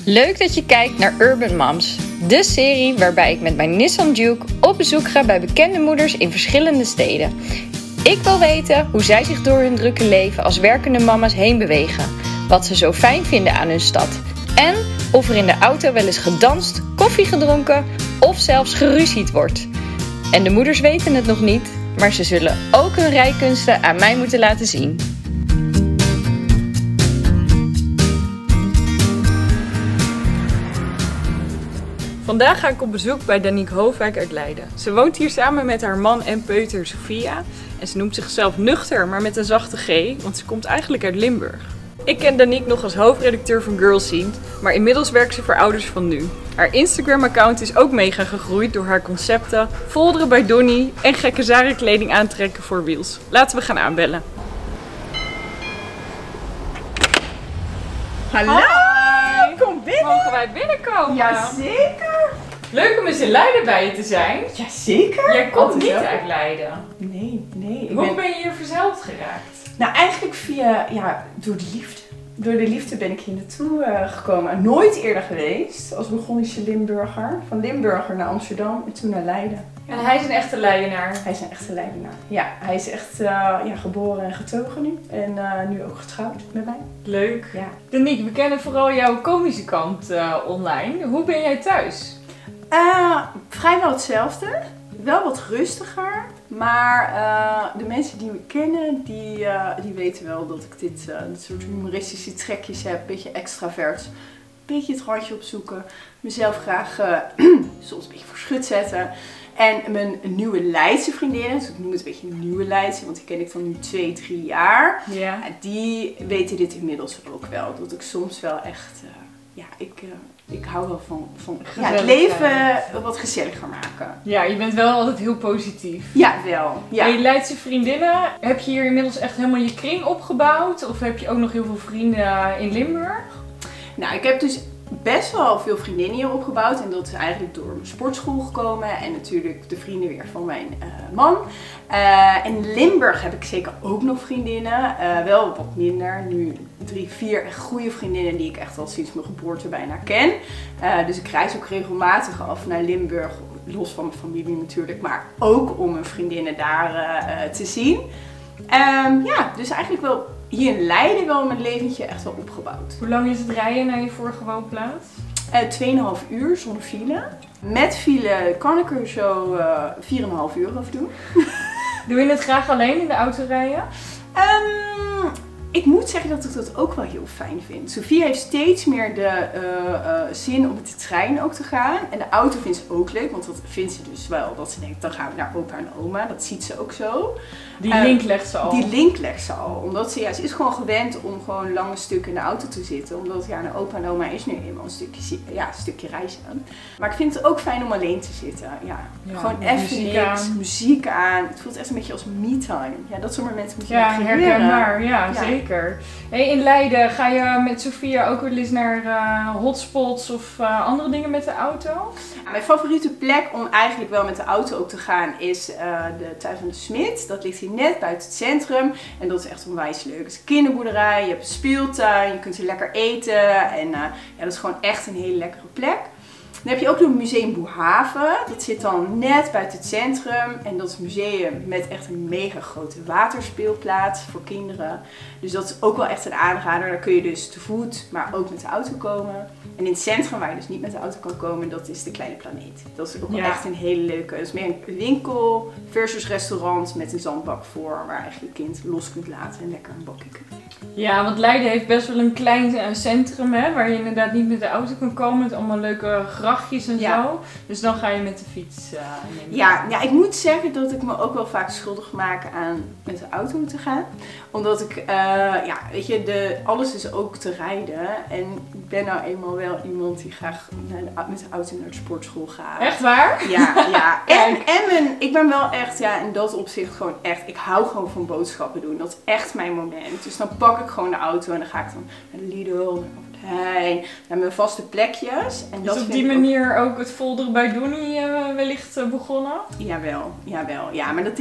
Leuk dat je kijkt naar Urban Moms, de serie waarbij ik met mijn Nissan Juke op bezoek ga bij bekende moeders in verschillende steden. Ik wil weten hoe zij zich door hun drukke leven als werkende mama's heen bewegen, wat ze zo fijn vinden aan hun stad en of er in de auto wel eens gedanst, koffie gedronken of zelfs geruzied wordt. En de moeders weten het nog niet, maar ze zullen ook hun rijkunsten aan mij moeten laten zien. Vandaag ga ik op bezoek bij Danique Hoofwijk uit Leiden. Ze woont hier samen met haar man en peuter Sophia. En ze noemt zichzelf nuchter, maar met een zachte G, want ze komt eigenlijk uit Limburg. Ik ken Danique nog als hoofdredacteur van Girlscene, maar inmiddels werkt ze voor Ouders van Nu. Haar Instagram-account is ook mega gegroeid door haar concepten, folderen bij Donnie en gekke zarenkleding aantrekken voor Reels. Laten we gaan aanbellen. Hallo! Hi. Kom binnen! Mogen wij binnenkomen? Jazeker! Leuk om eens in Leiden bij je te zijn. Jazeker! Jij komt niet uit Leiden. Nee. Hoe ben je hier verzeild geraakt? Nou, eigenlijk door de liefde. Door de liefde ben ik hier naartoe gekomen. Nooit eerder geweest als Bourgondische Limburger. Van Limburger naar Amsterdam en toen naar Leiden. En hij is een echte Leidenaar. Hij is een echte Leidenaar. Ja, hij is echt geboren en getogen nu. En nu ook getrouwd met mij. Leuk. Ja. Danique, we kennen vooral jouw komische kant online. Hoe ben jij thuis? Vrijwel hetzelfde. Wel wat rustiger. Maar de mensen die me kennen, die weten wel dat ik dit soort humoristische trekjes heb. Een beetje extravert. Een beetje het randje opzoeken. Mezelf graag soms een beetje voor schut zetten. En mijn nieuwe Leidse vriendinnen, dus ik noem het een beetje een nieuwe Leidse, want die ken ik dan nu 2-3 jaar. Ja. Die weten dit inmiddels ook wel. Dat ik soms wel echt, ik hou wel van het leven wat gezelliger maken. Ja, je bent wel altijd heel positief. Ja, wel. Ja. En je Leidse vriendinnen, heb je hier inmiddels echt helemaal je kring opgebouwd? Of heb je ook nog heel veel vrienden in Limburg? Nou, ik heb dus best wel veel vriendinnen hier opgebouwd. En dat is eigenlijk door mijn sportschool gekomen. En natuurlijk de vrienden weer van mijn man. In Limburg heb ik zeker ook nog vriendinnen. Wel wat minder. Nu 3-4 echt goede vriendinnen die ik echt al sinds mijn geboorte bijna ken. Dus ik reis ook regelmatig af naar Limburg. Los van mijn familie natuurlijk. Maar ook om mijn vriendinnen daar te zien. Dus eigenlijk wel hier in Leiden wel mijn leventje echt wel opgebouwd. Hoe lang is het rijden naar je vorige woonplaats? 2,5 uur zonder file. Met file kan ik er zo 4,5 uur over doen. Doe je het graag alleen in de auto rijden? Ik moet zeggen dat ik dat ook wel heel fijn vind. Sophie heeft steeds meer de zin om met de trein ook te gaan. En de auto vindt ze ook leuk, want dat vindt ze dus wel. Dat ze denkt, dan gaan we naar opa en oma. Dat ziet ze ook zo. Die link legt ze al. Die link legt ze al. Omdat ze is gewoon gewend om gewoon lange stukken in de auto te zitten. Omdat naar opa en oma is nu eenmaal een stukje reizen. Maar ik vind het ook fijn om alleen te zitten. Ja, gewoon even niks, muziek aan. Het voelt echt een beetje als me-time. Ja, dat soort momenten moet je creëren. Herkenbaar. Ja, zeker. Hey, in Leiden ga je met Sophia ook wel eens naar hotspots of andere dingen met de auto? Mijn favoriete plek om eigenlijk wel met de auto ook te gaan is de Tuin van de Smit. Dat ligt hier net buiten het centrum. En dat is echt onwijs leuk. Het is een kinderboerderij, je hebt een speeltuin, je kunt hier lekker eten. En dat is gewoon echt een hele lekkere plek. Dan heb je ook nog Museum Boerhaven. Dat zit dan net buiten het centrum. En dat is een museum met echt een mega grote waterspeelplaats voor kinderen. Dus dat is ook wel echt een aanrader. Daar kun je dus te voet, maar ook met de auto komen. En in het centrum, waar je dus niet met de auto kan komen, dat is de Kleine Planeet. Dat is ook wel echt een hele leuke. Dat is meer een winkel versus restaurant met een zandbak voor. Waar eigenlijk je kind los kunt laten en lekker een bakje kunt. Ja, want Leiden heeft best wel een klein centrum, hè, waar je inderdaad niet met de auto kan komen. Met allemaal leuke grachtjes en zo. Dus dan ga je met de fiets. Ja, ik moet zeggen dat ik me ook wel vaak schuldig maak aan met de auto te gaan. Omdat ik, weet je, alles is ook te rijden. En ik ben nou eenmaal wel iemand die graag met de auto naar de sportschool gaat. Echt waar? Ja. Ik ben wel echt, in dat opzicht gewoon echt, ik hou gewoon van boodschappen doen. Dat is echt mijn moment. Dus dan pak ik gewoon de auto en dan ga ik dan naar de Lidl, naar mijn vaste plekjes. En is op die manier ook het folderen bij Donnie wellicht begonnen? Jawel. Ja, maar dat deed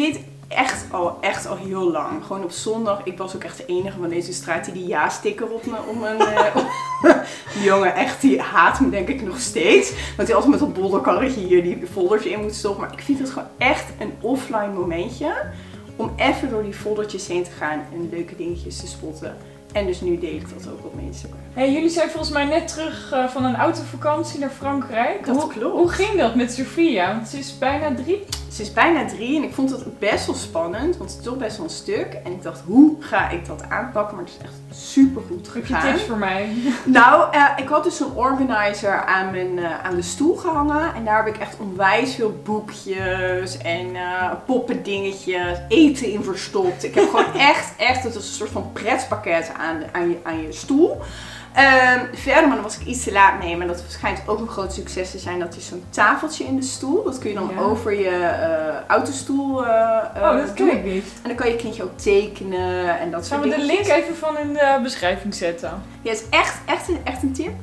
echt al heel lang. Gewoon op zondag. Ik was ook echt de enige van deze straat die ja-sticker op mijn... Die jongen echt, die haat me denk ik nog steeds. Want hij altijd met dat bolderkarretje hier die folders in moet stoppen. Maar ik vind het gewoon echt een offline momentje. Om even door die foldertjes heen te gaan en leuke dingetjes te spotten. En dus nu deel ik dat ook op mijn Instagram. Hey, jullie zijn volgens mij net terug van een autovakantie naar Frankrijk. Dat klopt. Hoe ging dat met Sophia? Want ze is bijna 3. Ze is bijna 3 en ik vond het best wel spannend, want het is toch best wel een stuk. En ik dacht, hoe ga ik dat aanpakken? Maar het is echt super goed gegaan. Heb je tips voor mij? Nou, ik had dus een organizer aan de stoel gehangen. En daar heb ik echt onwijs veel boekjes en poppendingetjes, eten in verstopt. Ik heb gewoon echt, het is een soort van pretpakket aan je stoel. Verder, maar dan was ik iets te laat mee, maar dat schijnt ook een groot succes te zijn. Dat is zo'n tafeltje in de stoel. Dat kun je dan over je autostoel dat ken ik niet. En dan kan je kindje ook tekenen en dat soort dingen. Gaan we de link even van in de beschrijving zetten? Ja, het is echt een tip.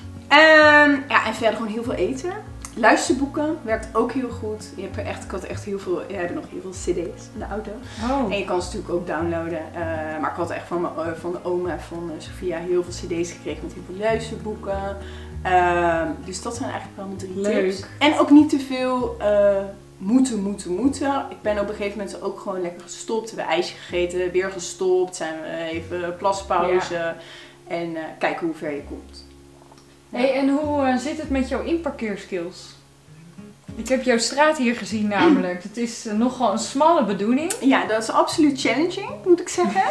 Ja, en verder gewoon heel veel eten. Luisterboeken werkt ook heel goed. Ik had echt heel veel, we hebben nog heel veel cd's in de auto. Oh. En je kan ze natuurlijk ook downloaden. Maar ik had echt van de oma van Sophia heel veel cd's gekregen met heel veel luisterboeken. Dus dat zijn eigenlijk wel mijn 3 tips. En ook niet te veel moeten. Ik ben op een gegeven moment ook gewoon lekker gestopt. We hebben ijsje gegeten, weer gestopt. Zijn we even plaspauze. Ja. En kijken hoe ver je komt. Hey, en hoe zit het met jouw inparkeerskills? Ik heb jouw straat hier gezien namelijk. Het is nogal een smalle bedoeling. Ja, dat is absoluut challenging, moet ik zeggen.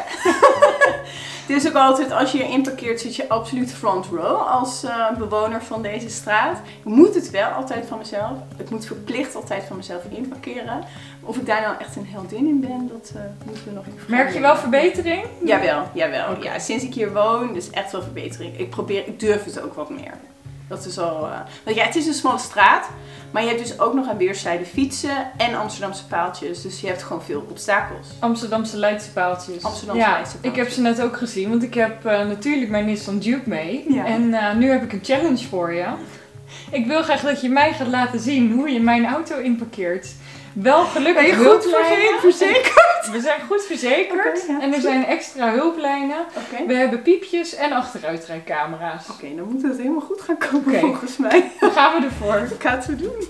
Het is ook altijd, als je hier inparkeert, zit je absoluut front row als bewoner van deze straat. Ik moet het wel altijd van mezelf. Ik moet verplicht altijd van mezelf inparkeren. Of ik daar nou echt een heldin in ben, dat moeten we nog even vragen. Merk je wel verbetering? Jawel. Okay. Ja, sinds ik hier woon, dus echt wel verbetering. Ik durf het ook wat meer. Dat is al... Want ja, het is een smalle straat. Maar je hebt dus ook nog aan weerszijden fietsen en Amsterdamse paaltjes. Dus je hebt gewoon veel obstakels. Amsterdamse Leidse paaltjes. Leidse paaltjes. Ik heb ze net ook gezien. Want ik heb natuurlijk mijn Nissan Duke mee. Ja. En nu heb ik een challenge voor je. Ik wil graag dat je mij gaat laten zien hoe je mijn auto inparkeert. Wel gelukkig ben je goed verzekerd? We zijn goed verzekerd. Okay, ja. En er zijn extra hulplijnen. Okay. We hebben piepjes en achteruitrijcamera's. Oké, dan moet het helemaal goed gaan komen volgens mij. Dan gaan we ervoor. Ik ga het zo doen.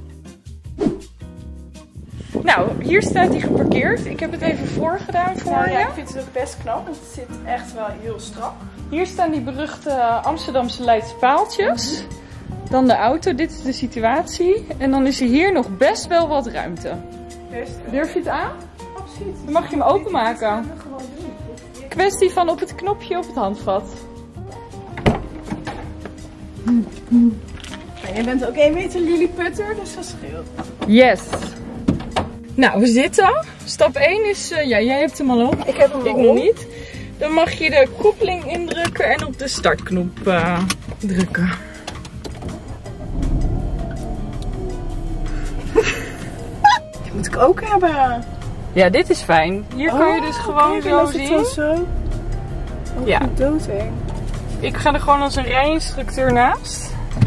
Nou, hier staat hij geparkeerd. Ik heb het even voorgedaan voor je. Ja, ik vind het ook best knap, want het zit echt wel heel strak. Hier staan die beruchte Amsterdamse Leidse paaltjes. Dan de auto, dit is de situatie. En dan is er hier nog best wel wat ruimte. Durf je het aan? Absoluut. Dan mag je hem openmaken. Dat gaan we gewoon doen. Kwestie van op het knopje op het handvat. Maar jij bent ook 1 meter lilliputter, dus dat scheelt. Yes. Nou, we zitten. Stap 1 is, jij hebt hem al op. Ik heb hem al nog niet. Dan mag je de koppeling indrukken en op de startknop drukken. Die moet ik ook hebben. Ja, dit is fijn. Hier kan je dus gewoon zo zien. Ja. Dood, hè? Ik ga er gewoon als een rijinstructeur naast.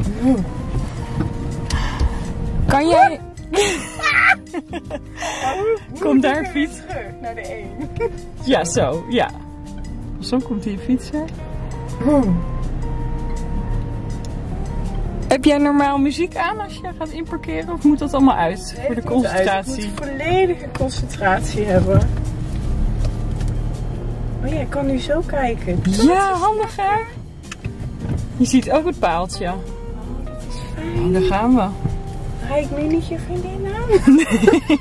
Kan jij... Komt daar een fiets? Terug naar de 1. Ja, zo. Ja. Zo komt hier een fietser. Heb jij normaal muziek aan als je gaat inparkeren? Of moet dat allemaal uit voor de concentratie? Ik moet volledige concentratie hebben. Oh ja, ik kan nu zo kijken. Ja, handig hè? Je ziet ook het paaltje. Oh, dat is fijn. Daar gaan we. Rijd ik nu niet je vriendin aan? Nee.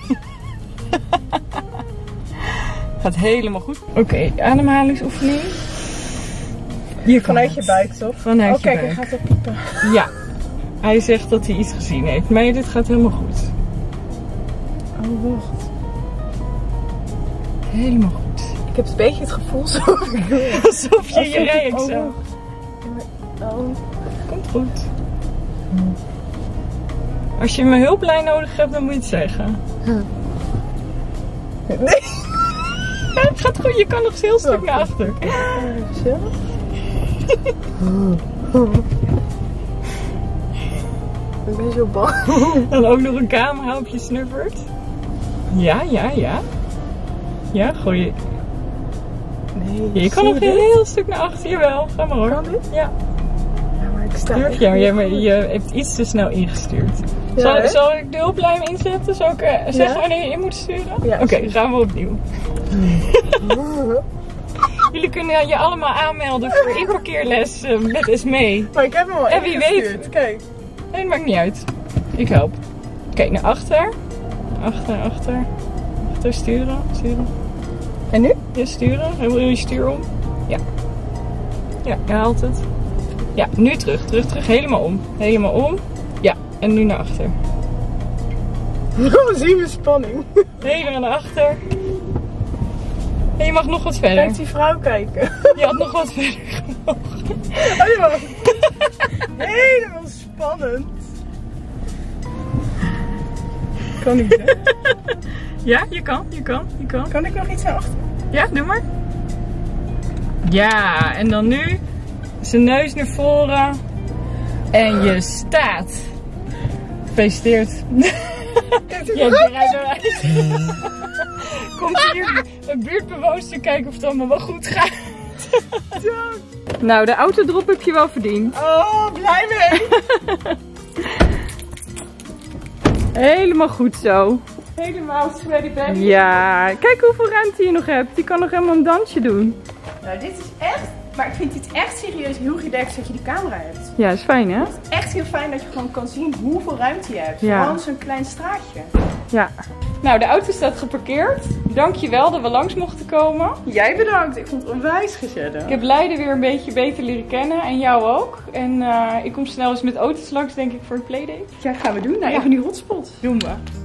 Gaat helemaal goed. Oké, ademhalingsoefening. Hier vanuit je buik toch? Vanuit je buik. Kijk, hij gaat op piepen. Ja. Hij zegt dat hij iets gezien heeft. Maar dit gaat helemaal goed. Oh, wacht. Helemaal goed. Ik heb een beetje het gevoel alsof je je rijexamen. Oh. Komt goed. Als je mijn hulplijn nodig hebt, dan moet je het zeggen. Nee. Ja, het gaat goed. Je kan nog heel stuk naar achter. Zo. Ik ben zo bang. Dan ook nog een camera op je snuffert. Ja, ja, ja. Ja, gooi je. Nee, Je kan nog een heel stuk naar achter. Jawel, ga maar hoor. Kan dit? Ja. Ja, maar ik sta Durf je? Ja, maar je hebt iets te snel ingestuurd. Ja, Zal ik de hulplijn inzetten? Zal ik zeggen wanneer je in moet sturen? Ja, Oké, gaan we opnieuw. Jullie kunnen je allemaal aanmelden voor inparkeerles met Esmee. Maar ik heb hem al En wie ingestuurd. weet. Kijk. Nee, dat maakt niet uit. Ik help. Kijk, naar achter. Achter, sturen. En nu? Ja, sturen. Wil je stuur om? Ja. Ja, je haalt het. Ja, nu terug. Helemaal om. Ja, en nu naar achter. We zien we spanning. Helemaal naar achter. En je mag nog wat verder. Kijk die vrouw kijken. Je had nog wat verder gemogen. Oh, die was helemaal spannend. Kan niet, hè? Ja, je kan. Kan ik nog iets naar achter? Ja, doe maar. Ja, en dan nu zijn neus naar voren. En je staat. Gefeliciteerd. Ja, je rijdt eruit. Komt hier een buurtbewoonster kijken of het allemaal wel goed gaat. Nou, de autodrop heb je wel verdiend. Oh, blij mee. Helemaal goed zo. Helemaal sweaty baby. Ja, kijk hoeveel ruimte je nog hebt. Je kan nog helemaal een dansje doen. Nou, dit is echt... Maar ik vind dit echt serieus heel relaxed dat je die camera hebt. Ja, is fijn hè? Echt heel fijn dat je gewoon kan zien hoeveel ruimte je hebt. Ja. Vooral zo'n klein straatje. Ja. Nou, de auto staat geparkeerd. Dankjewel dat we langs mochten komen. Jij bedankt. Ik vond het onwijs gezellig. Ik heb Leiden weer een beetje beter leren kennen en jou ook. En ik kom snel eens met auto's langs denk ik voor een playdate. Ja, gaan we doen. Nou, even die hotspot. Doen we.